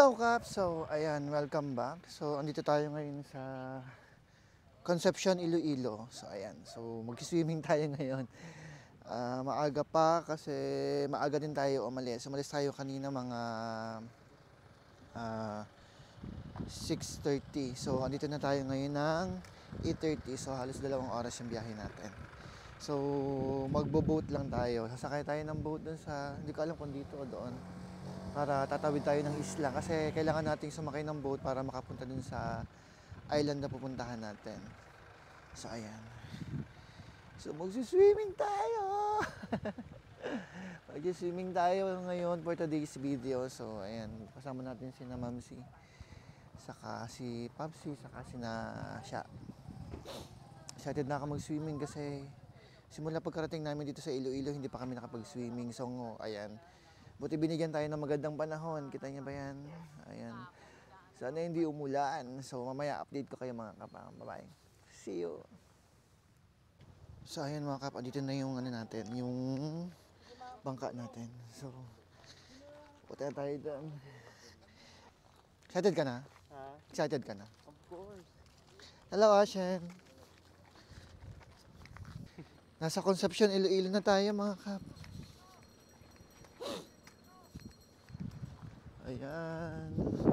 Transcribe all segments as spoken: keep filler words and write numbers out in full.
Hello, Kap! So, ayan, welcome back. So, andito tayo ngayon sa Concepcion, Iloilo. So, ayan. So, mag-swimming tayo ngayon. Uh, maaga pa kasi maaga din tayo umalis. Umalis tayo kanina mga uh, six thirty. So, andito na tayo ngayon ng eight thirty. So, halos dalawang oras yung biyahe natin. So, magbo-boat lang tayo. Sasakay tayo ng boat dun sa, hindi ko alam kung dito o doon. Para tatawid tayo ng isla kasi kailangan nating sumakay ng boat para makapunta dun sa island na pupuntahan natin. So, ayan. So, magsiswimming tayo! Magsiswimming tayo ngayon for today's video. So, ayan. Kasama natin si na Mamsi, saka si Papsi, saka si na siya. Excited na ako mag-swimming kasi simula pagkarating namin dito sa Iloilo, hindi pa kami nakapag-swimming. So, ayan. Buti binigyan tayo ng magandang panahon. Kita niyo ba yan? Ayan. Sana hindi umulan. So, mamaya update ko kayo mga kapa. Bye-bye. See you. So, ayan mga kapa. Dito na yung ano natin. Yung bangka natin. So, punta tayo doon. Excited ka na? Ha? Excited ka na? Of course. Hello, Ashen. Nasa Concepcion, Iloilo na tayo mga kap. Ayan.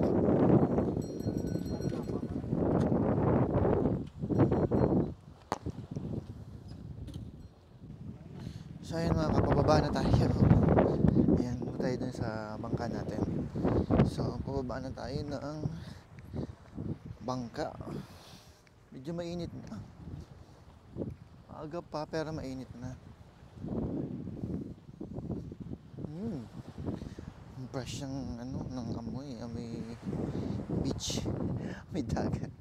So ayan mga kapababa na tayo. Ayan, tayo dun sa bangka natin. So pababa na tayo ng bangka. Medyo mainit na. Maaga pa pero mainit na. Hmm. Brush ng ano, ng amoy, amoy beach, may dagat.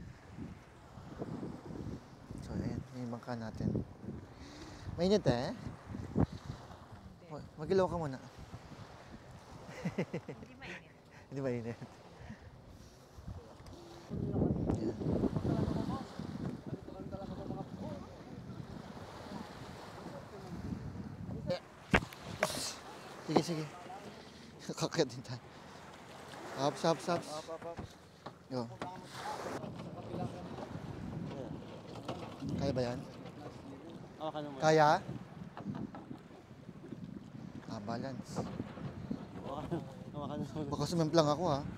So ayan, yung bangka natin. Mainit eh? Magilaw ka muna. Hindi mainit. Hindi mainit. Ayan. Sige, sige. Kakaya din tayo. Hops, hops, hops. Go. Kaya ba yan? Hawakan mo. Kaya? Ah, balance. Hawakan mo. Baka sumemplang ako ha.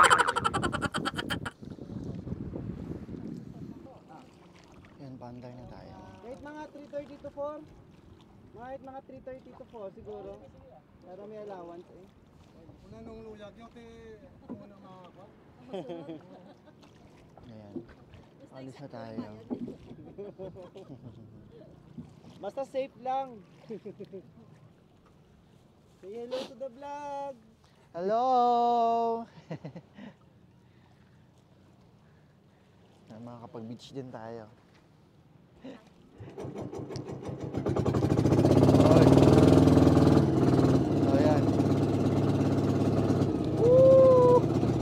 Yan, bandar na tayo. Kahit mga three thirty to four. Kahit mga three thirty to four siguro. Pero may allowance eh. Una nung luyag yung te una makakapa. Ayan. Alis na tayo. Basta safe lang. Say hello to the vlog. Hello! Na, makakapag-beach din tayo. So, ayan. Woo!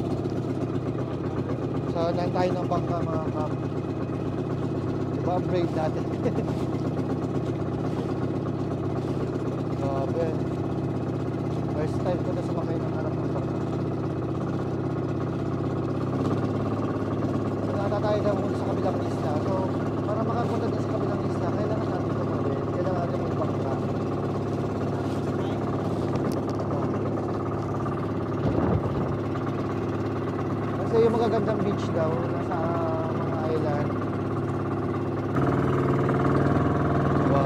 So, nan tayo ng bangka mga kap. Diba ang brave natin? Grabe. First time ko na sumakay ng harap ng bangka. Nata tayo daw muna sa kabilang isla. So, para makapunta din sa kabilang isla, kailangan natin tumawid. Kailangan natin magbangka. Kasi yung magagandang beach daw, nasa mga island. Diba?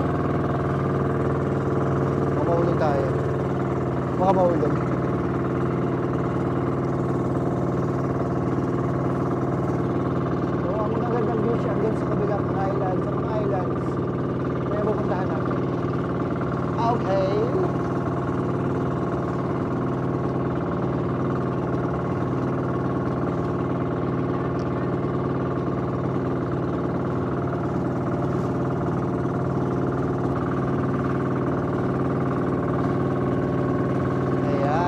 Baka mahulog tayo. Baka mahulog. So, ang magagandang beach hanggang sa kabilang island. Sa mga islands, may pupuntahan natin. Okay. Ayan.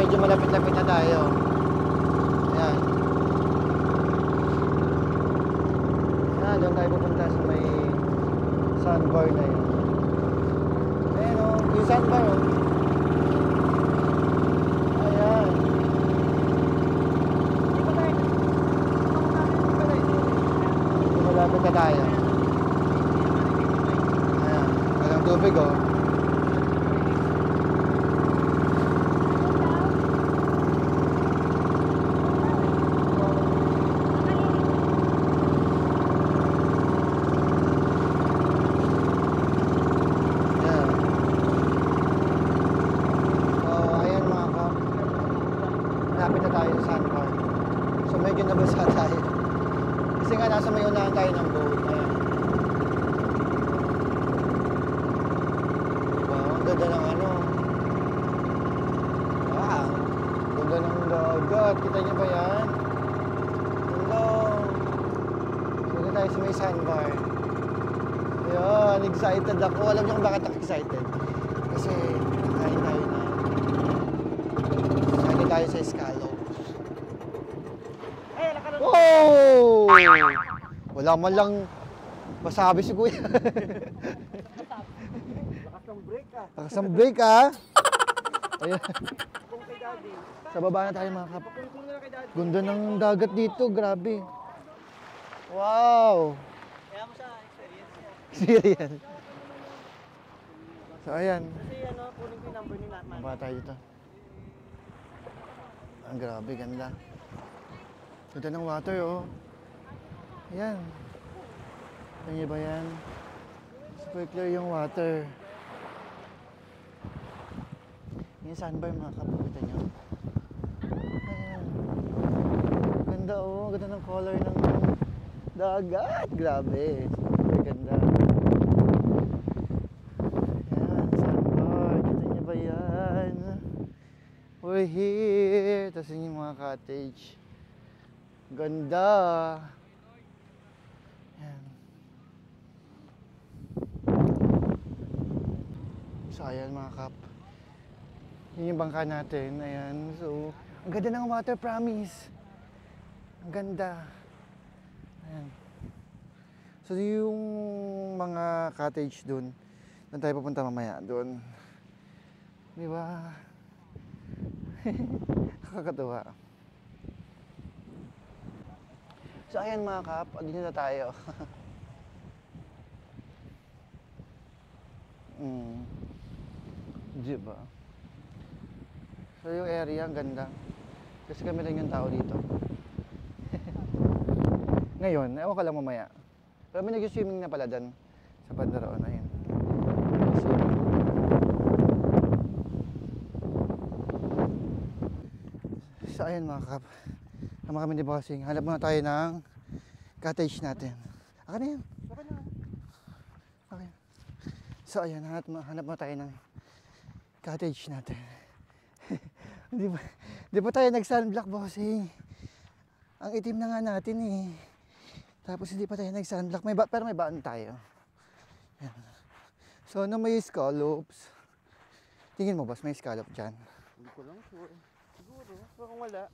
medyo malapit-lapit na tayo. Ayan. Ayan, doon tayo pupunta sa may sandbar na yun. Ayan o, yung sandbar o. Ayan. Malapit na tayo. Ayan, walang tubig o. Ayan. So, ayan mga kap. Malapit na tayo sa sandbar. So, medyo nabasa tayo. Kasi nga nasa may unahan tayo ng boat. Ayan. Diba? Ang ganda ng ano. Wow. Ganda ng dagat. Kita niyo ba yan? Hello. Dito tayo sa may sandbar. Ayan. Excited ako. Alam niyo kung bakit ako excited? Kasi kain tayo na. Excited tayo sa scallop. Wow! Wala man lang masabi si Kuya. Lakas ng break ah. Lakas ng break ah. Ayan. Kung kay daddy. Sa baba na tayo mga kap. Kung na kay daddy. Ganda ng dagat dito, grabe. Wow! Kaya mo sa experience niya. Experience. So ayan. Kasi ano, kunin ko yung number ni Natman. Baba tayo dito. Ang grabe, ganda. Ganda ng water oh. Ayan. Tingnan niyo ba yan? Super clear yung water. Yung sandbar mga kapakita nyo. Ayan. Ganda oh. Ganda ng color ng dagat. Grabe. Super ganda. Ayan, sandbar. Kita niyo ba yan? We're here. Tapos yun yung mga cottage. Ganda. Ayan. So ayan mga kap. Yun yung bangka natin. Ayan. So, ang ganda ng water, promise. Ang ganda. Ayan. So yung mga cottage dun, doon tayo pupunta mamaya. Doon. Di ba? Nakakatuwa. So ayan mga kap, dito na tayo. mm. Diba? So yung area, ang ganda. Kasi kami lang yung tao dito. Ngayon, ewan ko lang mamaya. Pero may nag-swimming na pala dyan sa banda roon. Ayan. So, so ayan mga kap. Tama kami ni Bossing. Hanap muna tayo ng cottage natin. Akin na yan. Okay na. Okay. So ayan, hanap, hanap muna tayo ng cottage natin. Di ba, di ba tayo nag-sunblock, Bossing? Ang itim na nga natin eh. Tapos hindi pa tayo nag-sunblock. May ba, pero may baan tayo. Ayan. So ano may scallops? Tingin mo, boss, may scallop dyan? Hindi ko lang sure. Siguro. Pero kung wala.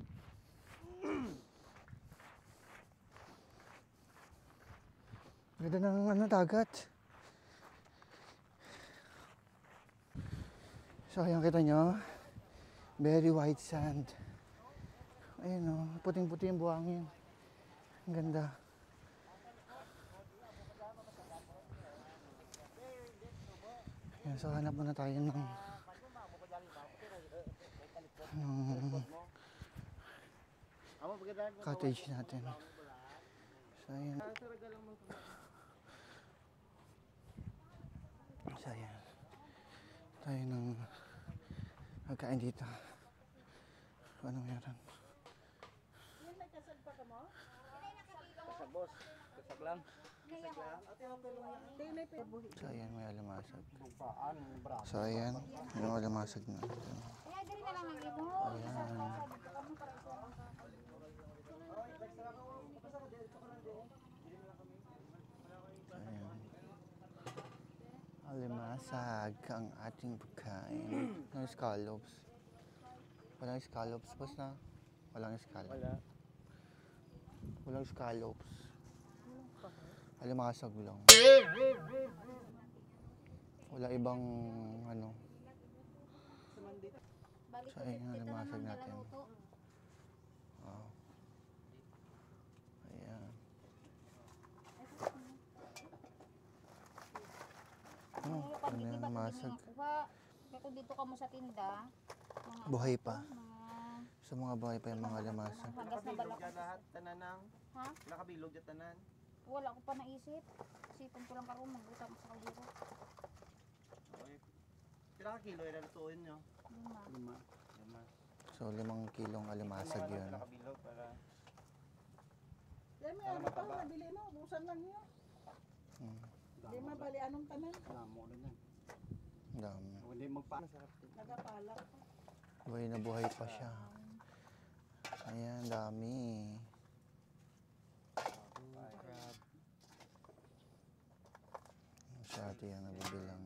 Ganda ng ano, dagat. So ayan, kita nyo. Very white sand. Ayun o, puting-puti yung buhangin. Ang ganda. Ayan, so hanap muna tayo ng ng cottage natin. So ayan. So ayan. Tayo ng magkain dito. Ano meron? Sa boss. Kasag lang. So ayan, may alamasag. So ayan, yung alamasag na. Ayan. Ayan. Alimasag ang ating pagkain. Ng scallops. Walang scallops, boss na. Walang scallops. Wala. Walang scallops. Alimasag lang. Wala ibang ano. So ayun, alimasag natin. Wow. Ayan. Ano, Pag ano hindi yung ba alimasag? makuha, kaya kung dito ka mo sa tinda, mga Buhay ano pa. to, mga Sa mga bahay pa yung mga alimasag. hagas na Nakabilog balak. dyan lahat, tananang. Ha? Nakabilog dyan tanan. Wala ko pa naisip. Isipan ko lang karoon, magbutang sa kaldero. Okay. Pila ka kilo yung nalutuin nyo? Lima. Lima. Lima. So limang kilong alimasag yun. Nakabilog para... Yan may ano pa, nabili no, busan lang yun. Hmm, Di mabali anong tanan, Damo na yan. ang dami. Kung hindi magpa... Masarap din. nagapalak. Buhay na buhay pa siya. Ayan, dami. Crab. Si ate yan nabibilang.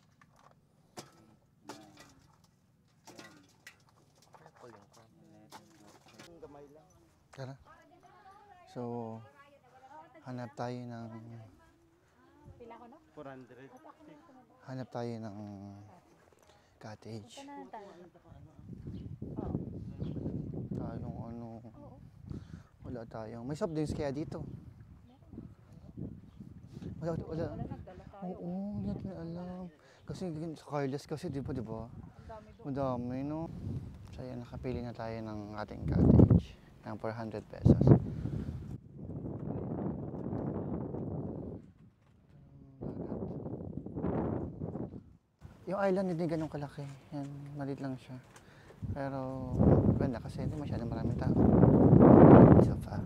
Apple yung crab. Yung gamay lang. Tara. So, hanap tayo ng Pila ko no? four hundred. hanap tayo ng cottage. Ito na tayo. Tayong ano, Oo. wala tayong. May soft drinks kaya dito. Wala, wala. Wala nagdala tayo. Oo, hindi natin alam. Kasi sa Carlos kasi, di ba, di ba? Ang dami doon. Madami, no? So, ayan, nakapili na tayo ng ating cottage ng four hundred pesos. Yung island hindi ganun kalaki. Yan, maliit lang siya. Pero, ganda kasi hindi masyadong maraming tao. So far.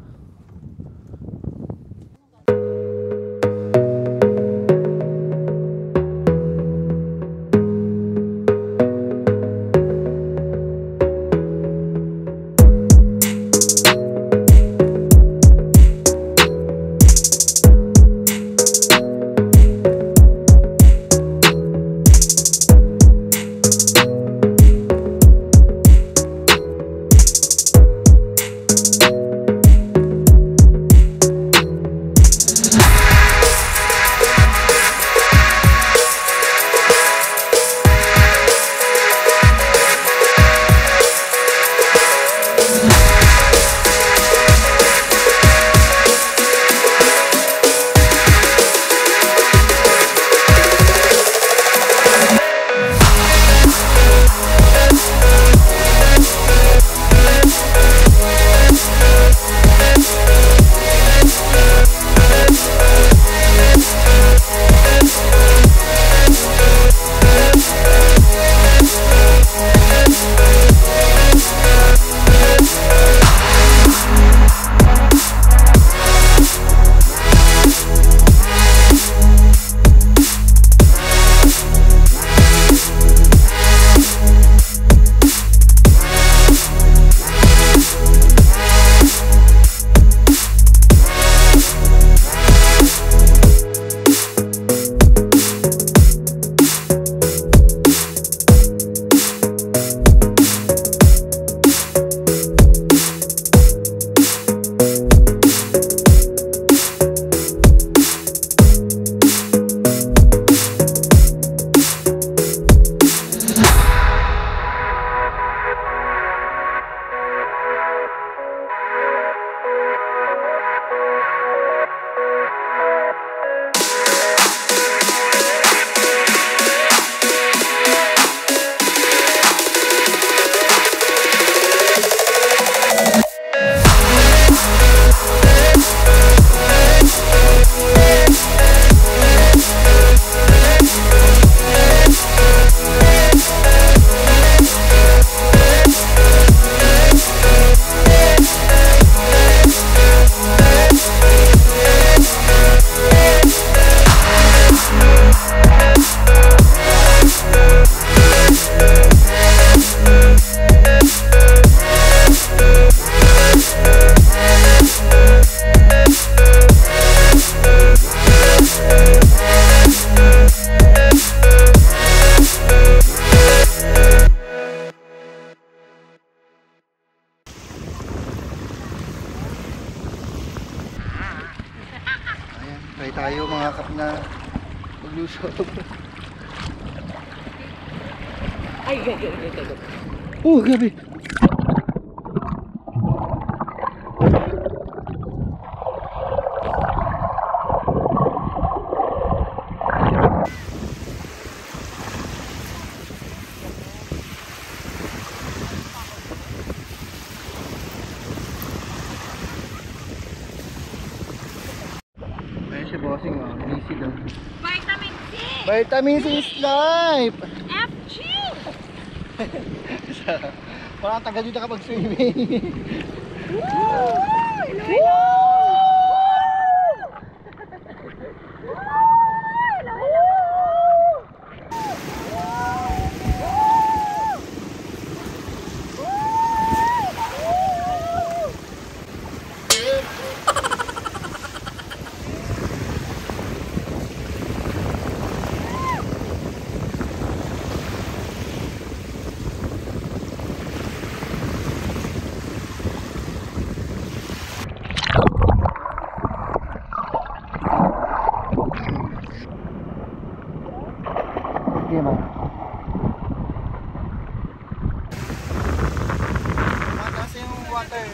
Try tayo mga kap na maglusog. Ay, gabi, gabi, gabi. Oh, gabi! Ayun si bossing, oh. Busy daw. Vitamin C! Vitamin C is life! F G! Parang tagal dito kapag swimming. Sige man. Mataas yung water.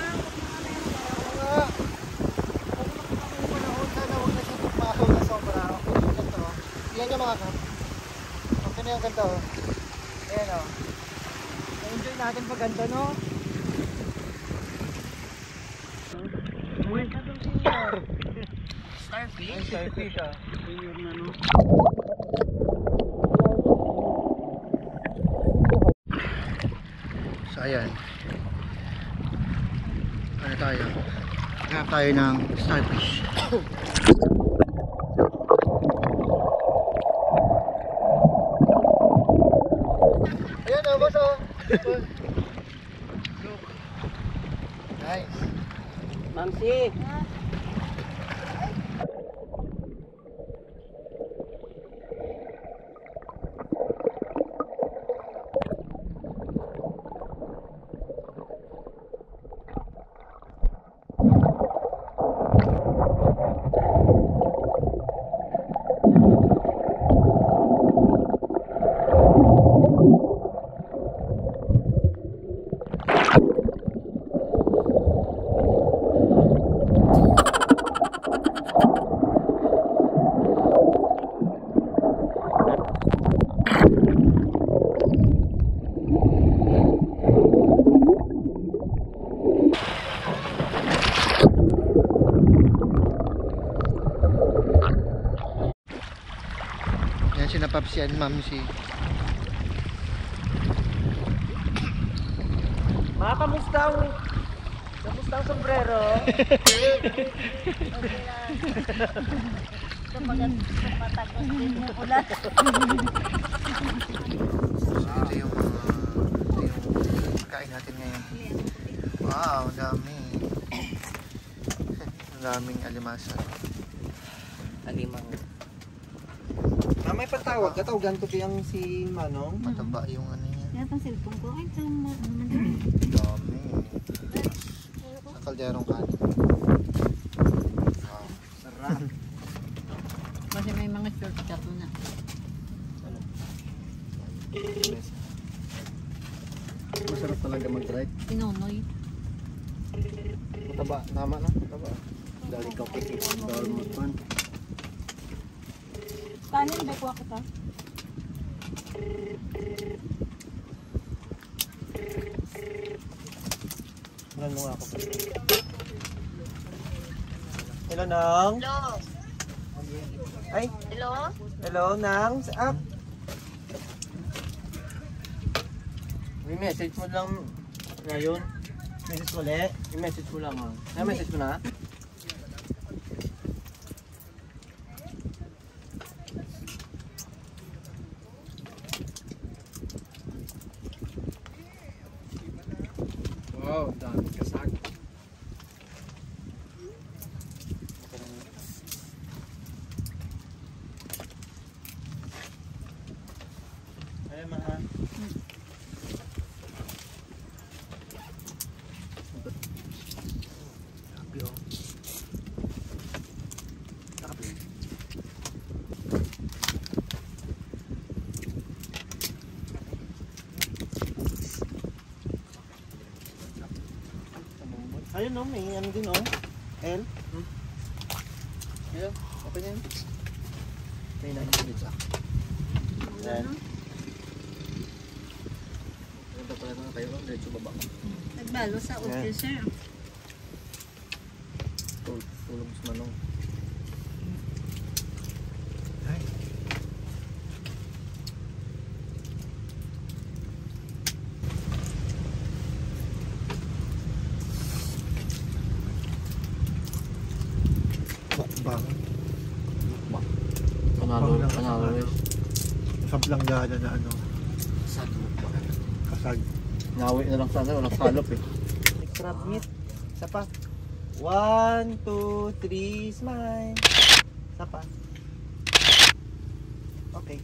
Nga. Ang panahon sana huwag na siya tumahaw na sobra. Ganito. Yan yung mga kap. Okay na yung ganito. Ayan o. Na-enjoy natin pag ganito, no? Starfish? Ay, starfish ah. So ayan. Ano tayo? Hanap tayo ng starfish. Ayan o, boss o. Look. Nice. Mamsi! Yan si Napapsi and Mamsi. Mga kamustang, kamustang sombrero. Matagos din yung ulan. Ito yung uh, ito yung kain natin ngayon. Wow, dami. Ang daming alimasan. Alimang. Ah, may patawag. Katawagan ko kayang si Manong. Mataba yung ano niya. Kaya itong cellphone ko, ay, ito mo naman. Dami. Ang kalderong kanin. Wow. Sarap. Kasi may mga shortcut na. Masarap talaga mag-drive. Tinonoy. Mataba. Tama na. Mataba. Dali ka pa. Dali mo pan. Kanin, bay ko kita. Ilan mo nga ako. Hello, Nang. Hello? Ay, Hello? hello, Nang. Ah. May message mo lang ngayon. Message mo ulit. May message mo lang. Ah. May message mo na? Wow, dami kasag. Ay, mga. Ayun no, may ano din oh. L. Hmm. Ayun, open yan. May nine minutes ah. Yan. Punta pala na kayo, diretso baba. Nagbalo sa officer. Tul tulong sa manong. Ay. Bang. Bang. Panalo, Bang lang panalo sa ano. rin. Sa planggana na ano. Sad. Kasag. Nawi na lang sana, walang salop eh. Crab meat. Isa pa. One, two, three, smile. Isa pa. Okay.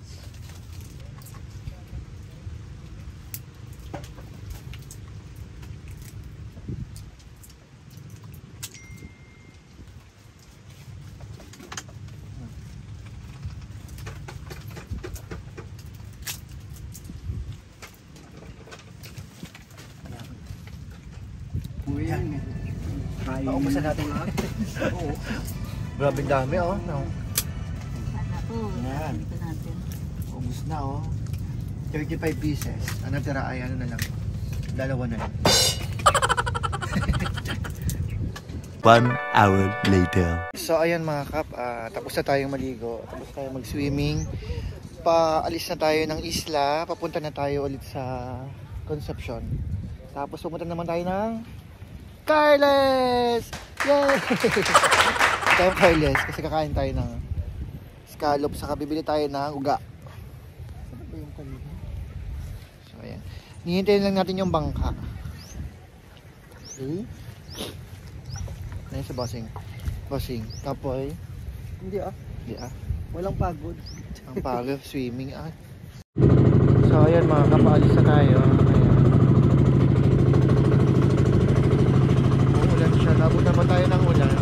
Uwi yan eh. Paubusan natin lahat. Oo. Grabe dami oh. No. Sana po. Yan. Dito natin. Ubus na oh. thirty-five pieces. Ang natira ay ano na lang. Dalawa na lang. One hour later. So ayan mga kap, ah, tapos na tayong maligo. Tapos tayo mag-swimming. Paalis na tayo ng isla. Papunta na tayo ulit sa Concepcion. Tapos pumunta naman tayo ng Carles! Yay! Tayo Carles kasi kakain tayo ng scallop. Saka bibili tayo ng uga. Saan ba yung kanina? So ayan. Nihintayin lang natin yung bangka. Okay. Ayan sa bossing. Bossing. Tapoy. Hindi ah. Hindi ah. Walang pagod. Ang pagod. Swimming ah. So ayan mga kapaalis na tayo. Ayan. Uulan siya. Nabot naman tayo ng ulan.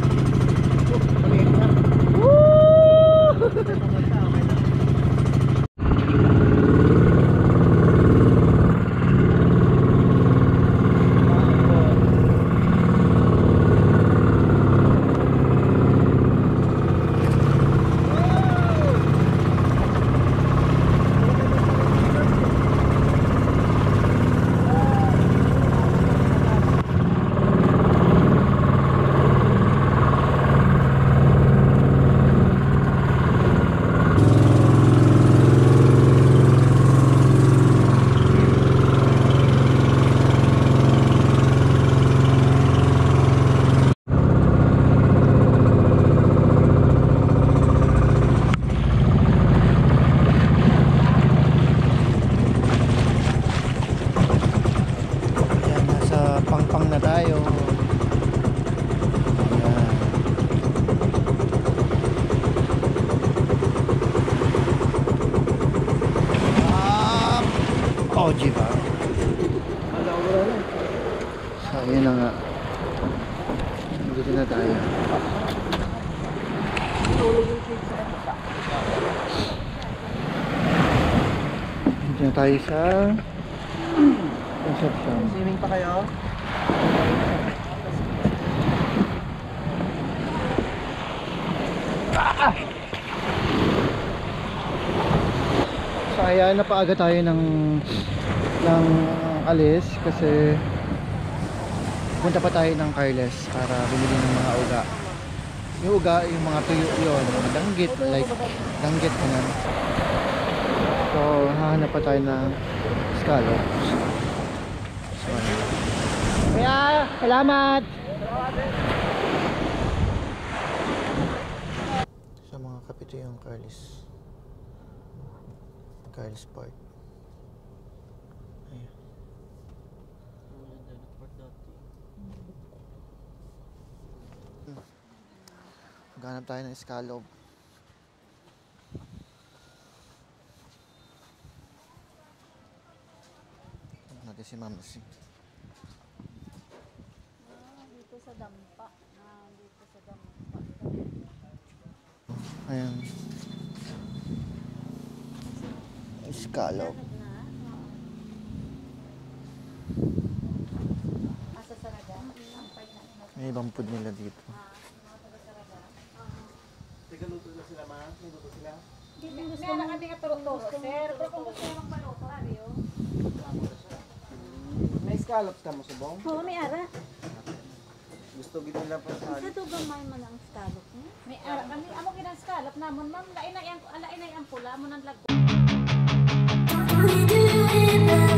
Ayan, nasa pangpang na tayo. Ayan. Ah, O G ba? So, ayan na nga. Dito na tayo. Dito na tayo sa Concepcion. Swimming pa kayo? So ayan, napaaga tayo ng ng alis kasi punta pa tayo ng Carles para bumili ng mga uga. Yung uga, yung mga tuyo yun, mga danggit, like danggit na yan. So hahanap pa tayo ng scallops. So ayan. Kaya, salamat! Sa mga kapito yung Carles. Carles Park. Ayan. Maghanap tayo ng scallop. Tignan natin si Ma'am si. Ah, dito sa dampa. Ah, dito sa dampa. Ayan. Scallop. Na? Asa sa naga? Ang May ibang food nila dito. Meron kami nga turo-turo, sir. Pero kung gusto nyo magpaluto, ari yun. May scallops ka mo, subong? Oo, may ara. Gusto gito nila pa sa Sa to gamay man ang scallop niya. May ara kami. Amo kinaskalap namon, ma'am. Lain na yan, lain na yan pula mo ng lago. We do it